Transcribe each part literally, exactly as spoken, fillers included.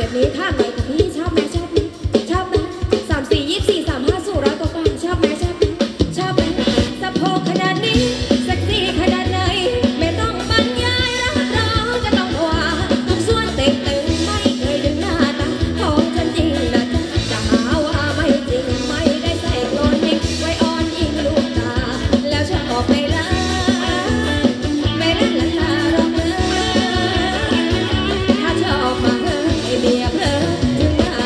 แบบนี้ข้างไหนของพี่ชอบไหมชอบไหมชอบไหมสามสี่ยี่สี่สามห้าสู่ร้อยกว่าชอบไหมชอบไหมชอบไหมสะโพกขนาดนี้เซ็กซี่ขนาดไหนไม่ต้องบรรยายรับรองจะต้องว่าทุกส่วนเต็มตึงไม่เคยดึงหน้าตาของฉันจริงนะจ๊ะจะหาว่าไม่จริงไม่ได้ใส่โกนยิงไว้อ่อนยิงลูกตาแล้วชอบไม่ละไม่ละละลารอกเลยถ้าชอบมาเฮ้ยไอเดียเพลินถึงมา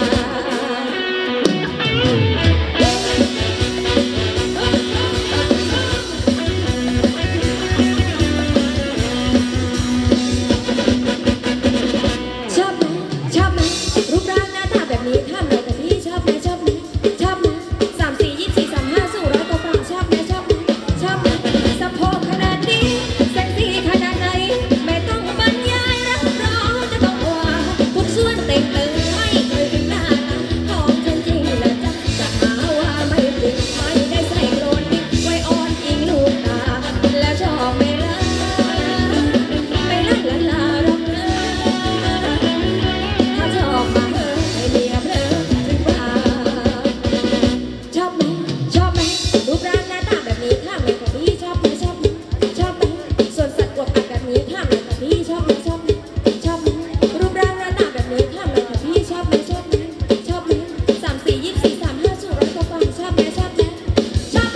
ชอบไหมชอบไหมรูปร่างหน้าตาแบบนี้ข้ามเลยแต่พี่ชอบไหมชอบไหมชอบไหมสามสี่ยี่สี่สามห้าสู่ร้อยกว่าชอบไหมชอบไหมชอบไหมสะโพกขนาดนี้เซ็กซี่ขนาดไหนไม่ต้องบรรยายรับรองจะต้องว่าทุกส่วนเต็มตึงไม่เคยถึงหน้าตาของฉันจริงนะจ๊ะจะหาว่าไม่จริงไม่ได้ใส่โกนนิดไว้อ่อนอิงลูกตาแล้วชอบไม่ละไม่ละละลารอกเลยถ้าชอบมาเฮ้ยไอเดียเพลินถึงว่าชอบไหมชอบไหมรูปร่างหน้าตาแบบนี้ข้างเลยของพี่ชอบไหมชอบไหมชอบไหมส่วนสัตว์อวบอันแบบนี้ข้างเลยของพี่ชอบไหมชอบไหมชอบไหมรูปร่างหน้าตาแบบนี้ข้างเลยของพี่ชอบไหมชอบไหมชอบไหมสามสี่ยี่สี่สามห้าสู่ร้อยกว่าชอบไหมชอบไหมชอบไห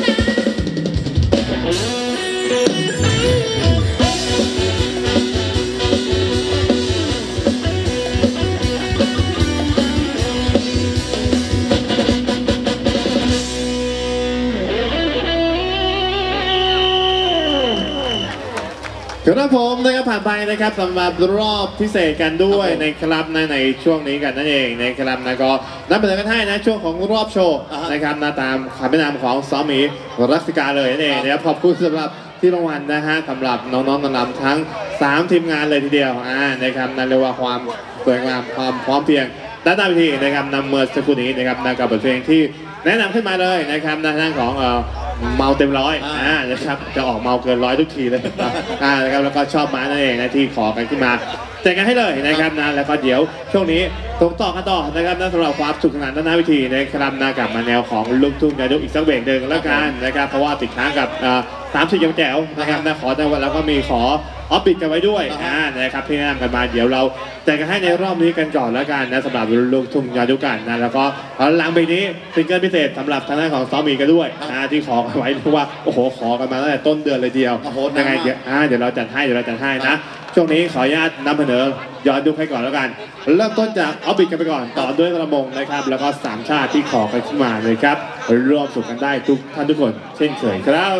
ครับผมนะครับผ่านไปนะครับสำหรับรอบพิเศษกันด้วยในครับในในช่วงนี้กันนั่นเองนะครับนะก็นับเป็นกันให้นะช่วงของรอบโชว์นะครับนะตามคำแนะนำของซอมีรักสิกาเลยนั่นเองนะครับขอบคุณสำหรับที่รางวัลนะฮะสำหรับน้องๆนำทั้งสามทีมงานเลยทีเดียวอ่านะครับนั่นเรียกว่าความสวยงามความพร้อมเพรียงด้านหน้าเวทีนะครับนำเมื่อสักครู่นี้นะครับนะกับบทเพลงที่แนะนำขึ้นมาเลยนะครับในทางของเอ่อเมาเต็มร้อยอ่านะครับจะออกเมาเกินร้อยทุกทีเลยอ่านะครับแล้วก็ชอบมานั่นเองนะที่ขอกันขึ้นมาแจกกันให้เลยนะครับนะแล้วก็เดี๋ยวช่วงนี้ตรงต่อกันต่อนะครับนะสำหรับความสุขสนานด้านหน้าเวทีนะครับนะกลับมาแนวของลูกทุ่งย้อนยุคอีกสักเบรกหนึ่งแล้วกันนะครับเพราะว่าติดค้างกับสามสิบยังแจ๋วนะครับนะขอแต่วันแล้วก็มีขอออฟปิดกันไว้ด้วยอ่านะครับที่แนะนำกันมาเดี๋ยวเราแจกกันให้ในรอบนี้กันก่อนแล้วกันนะสำหรับลูกทุ่งย้อนยุคกันนะแล้วก็หลังไปนี้ซิงเกิลพิเศษสำหรับทางด้านของซอมีกันด้วยอ่าที่ขอกันไว้เพราะว่าโอ้โหขอกันมาตั้งแต่ต้นเดือนเลยเดียวยังไงเดี๋ยวอ่าเดี๋ยวเราจัดให้เดี๋ยวเราจัดให้นะช่วงนี้ขออนุญาตนำเสนอย้อนยุคให้ก่อนแล้วกันเริ่มต้นจากออฟปิดกันไปก่อนต่อด้วยกระมงนะครับแล้วก็สามชาติที่ขอกันขึ้นมาเลยครับร่วมสุขกันได้ทุกท่านทุกคนเช่นเคยครับ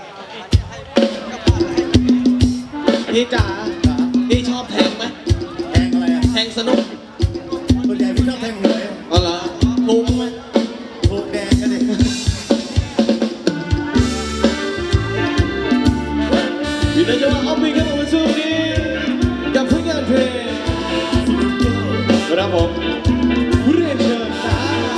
พี่จ๋าพี่ชอบแทงไหมแทงอะไรอะแทงสนุกส่วนใหญ่พี่ชอบแทงหวยอ๋อเหรอถูกไหมถูกแดงกันดิอยู่ในจังหวะเอาไปกันมาช่วงนี้กับผลงานเพลงครับผมเรียนเชิญจ้า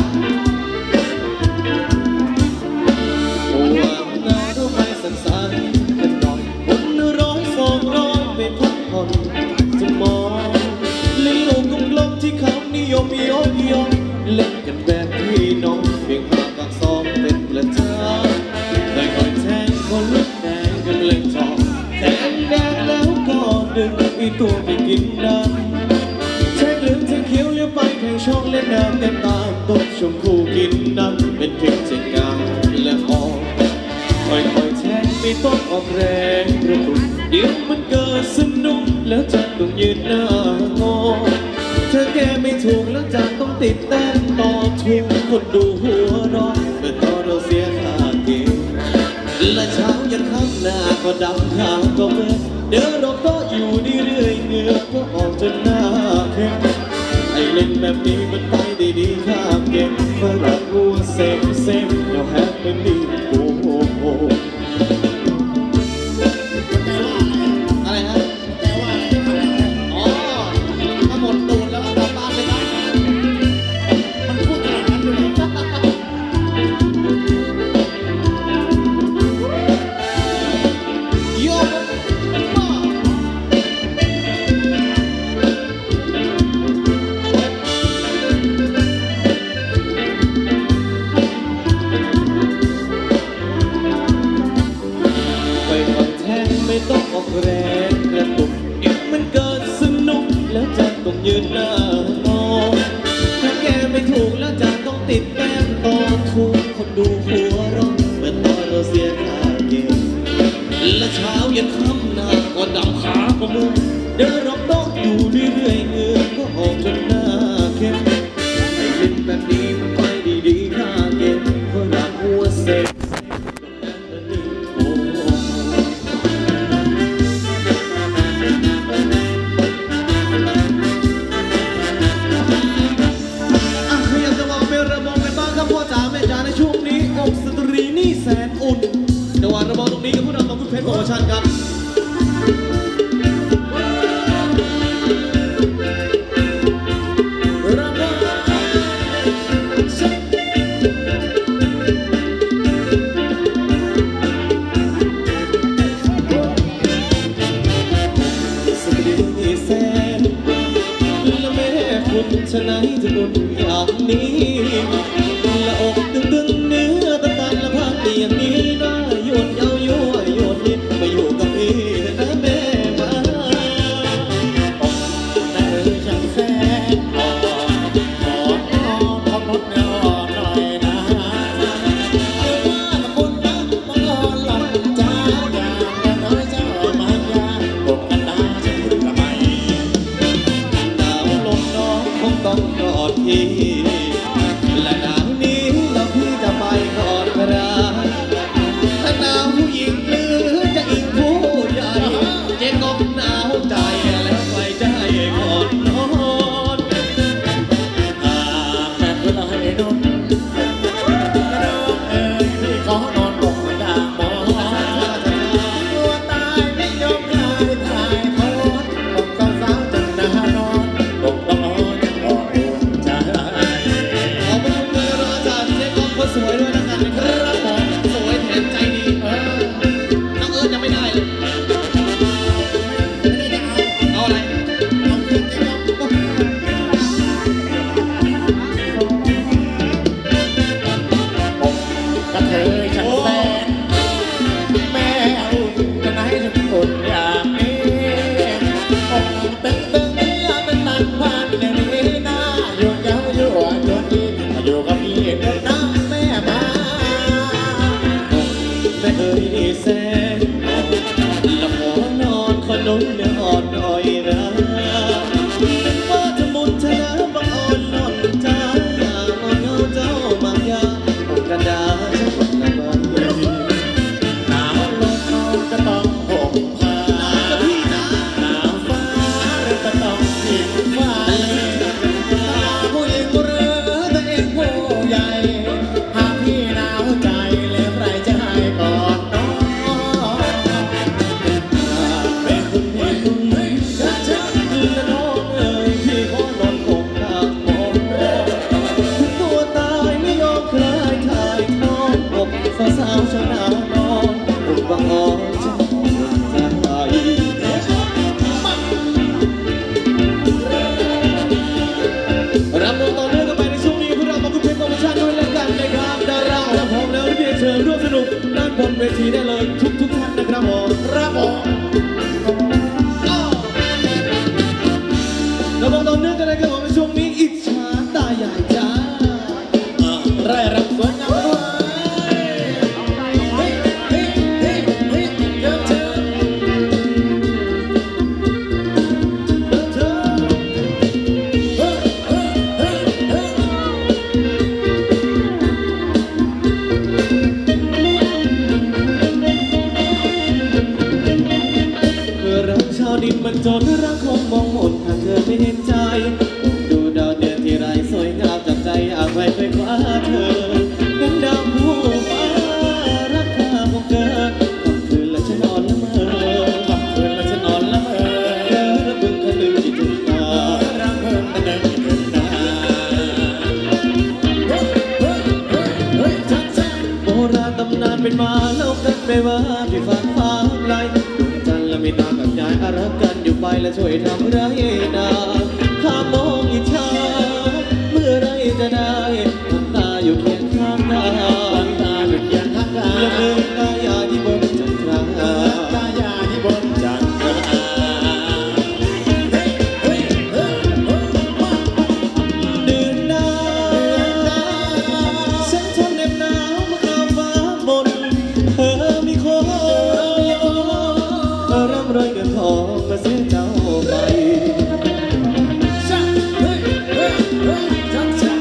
โอ้วันนาดูไปสั้นๆกันหน่อยวันร้อยสองร้อยไปพักผ่อนสมองเล่นลูกกลมๆที่เขานิยมยกยกเล่นกันแบบพี่น้องเพียงหาปากซองเป็นประจำได้คอยแทงคนลุกแดงกันเล่นทองแทงแดงแล้วก็ดึงอีตัวไปกินน้ำแทงเหลืองแทงเขียวเลี้ยวไปแทงช่องเล่นน้ำเต็มตาตกชมพูกินน้ำเป็นเพียงใจกลางและออกค่อยๆแทงไม่ต้องออกแรงกระตุกเดี๋ยวมันเกิดสนุกแล้วจะต้องยืนหน้างอเธอแก้ไม่ถูกแล้วจะต้องติดแต้มต่อทุกคนดูหัวร้อนเมื่อตอนเราเสียค่าเกมและเช้ายันค่ำหน้าก็ดำขาก็เมื่อเดินเราก็อยู่เรื่อยๆเหงื่อก็ออกจนหน้าเข้มไอเล่นแบบนี้มันไปได้ดีข้ามเกมเมื่อเรารู้เซฟเซฟเดี๋ยวแฮปปี้ดีโอ้โหอะไรฮะแต่ว่าอ๋อถ้าหมดตูดแล้วก็กลับบ้านไปได้มันพูดขนาดนั้นเลยโยกฉะไหนจะอุ่นอย่างนี้ละอกตึงตึงเนื้อตะตันละพักอย่างนี้น่าโยนเย้ายั่วโยนนิดมาอยู่กับพี่นะแม่มาแม่เอ๋ยช่างแสนอ่อนอ่อนอ่อนขอลดเนื้ออ่อนหน่อยนะเอ้ว่าตะคนนะมังอ่อนหล่อนจ้าอย่างน้อยเจ้ามาอยาปกกันดาจะพูดทำไมหนาวลมน้องคงต้องกอดพี่และหนาวนี้แล้วพี่จะไปกอดใครถ้าหนาวผู้หญิงหรือจะอิงผู้ใหญ่เจ๊กบหนาวใจแล้วใครจะให้กอดนอนหากแม่เวลาให้นอนน้องเอ๋ยพี่ขอนอนบนดางหมอนตัวตายไม่ยอมคลายถ่ายทอดบอกสาวๆจังน่านอนบอกละอ่อนอ่อนอุ่นใจขอบคุณเลยรอจากเจ๊กบคนสวยด้วยนะกันครับผมสวยแถมใจดีเออน้องเอิร์ธยังไม่ได้เลยเอาอะไรกระเทยฉันแสนแม่อุ่นจะไหนถึงอุ่นอย่างนี้อกตึงตึงเนื้อเป็นตันพันอย่างนี้น่าโยนเย้ายั่วโยนดีมาอยู่กับพี่เดินน้ำแม่มาแม่เอ๋ยแสนละหัวนอนขนุนเนื้ออ่อนอ่อยนะเป็นว่าจะมุนชนะบังอ่อนนอนจ้าอ่อนเงาเจ้ามายาอกกันดาฉันกดละบันหนาวลมเขาจะต้องห่มผ้าหนาวฟ้าหรือจะต้องผิดไฟตาผู้หญิงหรือตัวเองผู้ใหญ่หากพี่หนาวใจแล้วใครจะให้กอดน้องเป็นคุณเห็นคุณไม่ชัดชัดและน้องเอ๋ยพี่ขอนอนอกทางมองถึงตัวตายไม่ยอมคลายคลายนอนอกสาวๆชนะนอนอกบังอ่อนจะอ่อนใจ รับวงต่อเนื่องกันไปในช่วงนี้พวกเรามาคุณเพชรโปรโมชั่นด้วยแล้วกันนะครับดาราถ้าพร้อมแล้วเรียนเชิญร่วมสนุกด้านบนเวทีได้เลยทุกทุกๆท่านนะครับผมรับผมเรามาต่อเนื่องกันเลยครับผมในช่วงนี้อิจฉาตาใหญ่จ้าไร่รำสวยงามด้วยเฮ้ยเฮ้ยเฮ้ยเฮ้ยเดินเชิญเชิญเฮ้ยเฮ้ยเฮ้ยเฮ้ยเมื่อรักชาวดินมันจนรักคงมองหมดหากเธอไม่เห็นใจผมดูดาวเดือนที่ไรสวยงามจับใจอยากไปไปคว้าเธอเป็นดาวผู้ฟ้ารักเธอคงเกินกลางคืนและฉันนอนละเมอทำคืนแล้วฉันนอนละเมอเธอระบึงคะนึงที่ถึงตารักเพิ่มแต่เดินไม่ถึงนาเฮ้ยเฮ้ยเฮ้ยเฮ้ยชัดชัดโบราณตำนานเป็นมาเล่ากันไปว่าที่ฟ้าฟ้าไกลดวงจันทร์และมีตากับยายอารักกันอยู่ไปและช่วยทำไรนาข้ามองอิจฉาเมื่อไรจะได้น้ำตาอยู่เคียงข้างกายตาหยุดยันทักกาและเมืองตายาที่บนจันทราตายาที่บนจันทราเฮ้ยเฮ้ยเฮ้ยเฮ้ยมาเดือนหนาวฉันทนเหน็บหนาวเมื่อข้ามฟ้าบนเธอมีคนร่ำรวยเงินทองก็เสียเจ้าไปชัดเฮ้ยเฮ้ยเฮ้ยชัดชัด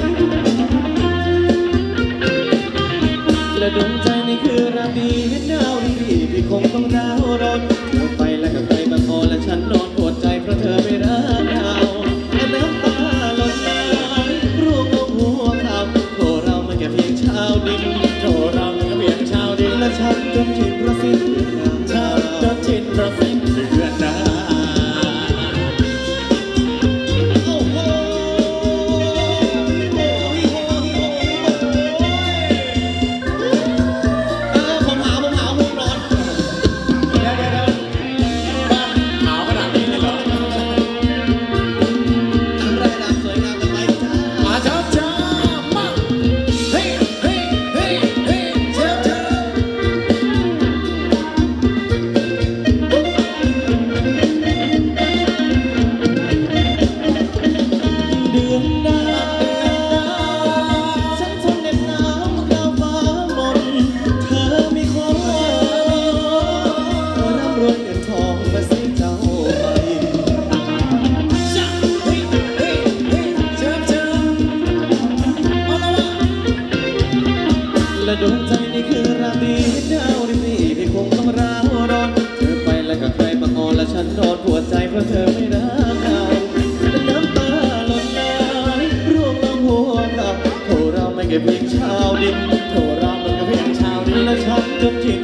และดวงใจนี่คือราตรีเห็นดาวดีพี่คงต้องดาวร้อนเธอไปแล้วกับใครบางคนและฉันนอนปวดใจเพราะเธอไม่รักดาวและน้ำตาหล่นไหลร่วงลงหัวเขาโทรเรามันแค่เพียงชาวดินโทรเราก็เพียงชาวดินและฉันจนชินเพราะสิ้นเดือนชาวจนชินประสิทธิ์เดือนดาโอ้โหเออผมหาผมหาผมนอนเดี๋ยวเดี๋ยวเดี๋ยวบ้านหนาวขนาดนี้เลยเหรอไรดังสวยงามดาวฉันทนเหน็บหนาวกลางฟ้ามนเธอมีความร่ำรวยเงินทองมาสิเจ้าไปและดวงใจนี่คือราตรีดาวริบหรี่พี่คงต้องร้าวร้อนเธอไปแล้วก็ใครมางอนและฉันนอนปวดใจเพราะเธอไม่รักเราน้ำตาหล่นไหลร่วงลงหัวเราโทรเราไม่แค่เพียงชาวดินโทรเราไม่แค่เพียงชาวดินและฉันจนทิ้ง